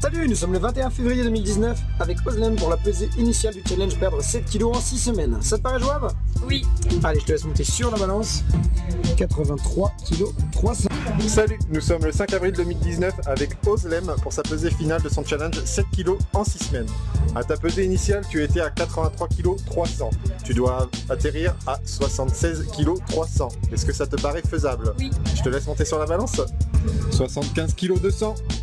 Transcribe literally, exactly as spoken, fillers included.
Salut, nous sommes le vingt et un février deux mille dix-neuf avec Ozlem pour la pesée initiale du challenge perdre sept kilos en six semaines. Ça te paraît jouable? Oui. Allez, je te laisse monter sur la balance. quatre-vingt-trois kilos trois cents. Salut, nous sommes le cinq avril deux mille dix-neuf avec Ozlem pour sa pesée finale de son challenge sept kilos en six semaines. À ta pesée initiale, tu étais à quatre-vingt-trois kilos trois cents. Tu dois atterrir à soixante-seize kilos trois cents. Est-ce que ça te paraît faisable? Oui. Je te laisse monter sur la balance. soixante-quinze kilos deux cents.